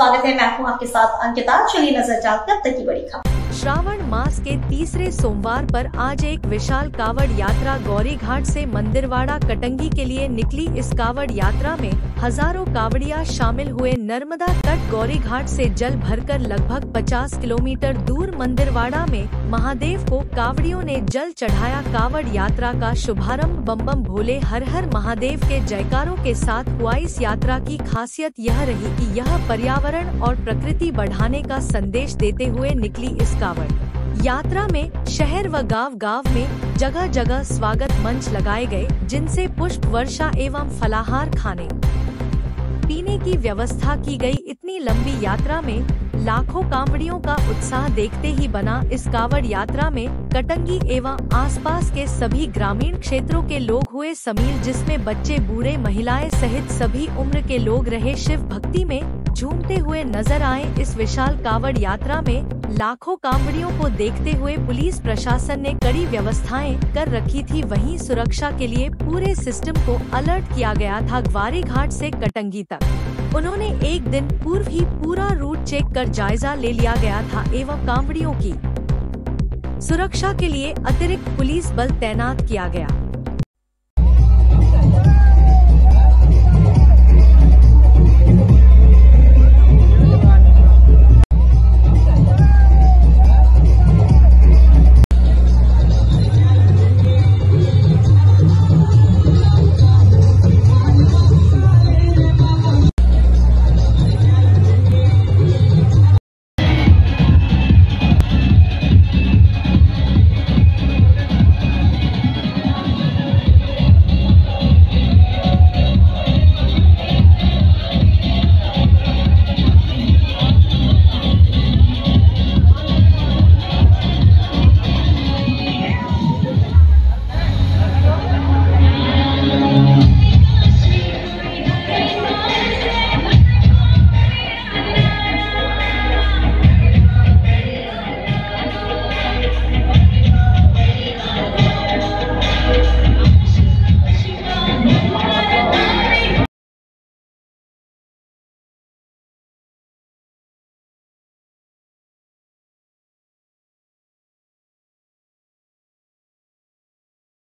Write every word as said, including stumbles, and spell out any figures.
स्वागत है। मैं हूँ आपके साथ अंकिता। चलिए नजर डालते हैं अब तक की बड़ी खबर। श्रावण मास के तीसरे सोमवार पर आज एक विशाल कावड़ यात्रा गौरी घाट से मंदिरवाड़ा कटंगी के लिए निकली। इस कावड़ यात्रा में हजारों कावड़िया शामिल हुए। नर्मदा तट गौरी घाट से जल भरकर लगभग पचास किलोमीटर दूर मंदिरवाड़ा में महादेव को कावड़ियों ने जल चढ़ाया। कावड़ यात्रा का शुभारंभ बम बम भोले हर हर महादेव के जयकारों के साथ हुआ। इस यात्रा की खासियत यह रही कि यह पर्यावरण और प्रकृति बढ़ाने का संदेश देते हुए निकली। इस कावड़ यात्रा में शहर व गांव गांव में जगह जगह स्वागत मंच लगाए गए, जिनसे पुष्प वर्षा एवं फलाहार खाने पीने की व्यवस्था की गई। इतनी लंबी यात्रा में लाखों कांवड़ियों का उत्साह देखते ही बना। इस कावड़ यात्रा में कटंगी एवं आसपास के सभी ग्रामीण क्षेत्रों के लोग हुए शामिल, जिसमें बच्चे बूढ़े महिलाएं सहित सभी उम्र के लोग रहे शिव भक्ति में झूमते हुए नजर आए। इस विशाल कावड़ यात्रा में लाखों कांवड़ियों को देखते हुए पुलिस प्रशासन ने कड़ी व्यवस्थाएं कर रखी थी। वहीं सुरक्षा के लिए पूरे सिस्टम को अलर्ट किया गया था। ग्वारी घाट से कटंगी तक उन्होंने एक दिन पूर्व ही पूरा रूट चेक कर जायजा ले लिया गया था एवं कांवड़ियों की सुरक्षा के लिए अतिरिक्त पुलिस बल तैनात किया गया।